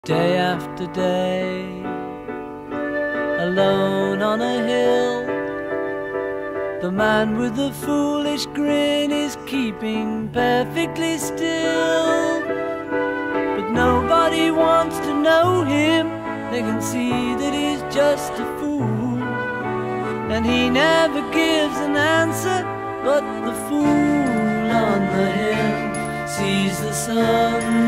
Day after day, alone on a hill, the man with the foolish grin is keeping perfectly still. But nobody wants to know him, they can see that he's just a fool. And he never gives an answer, but the fool on the hill sees the sun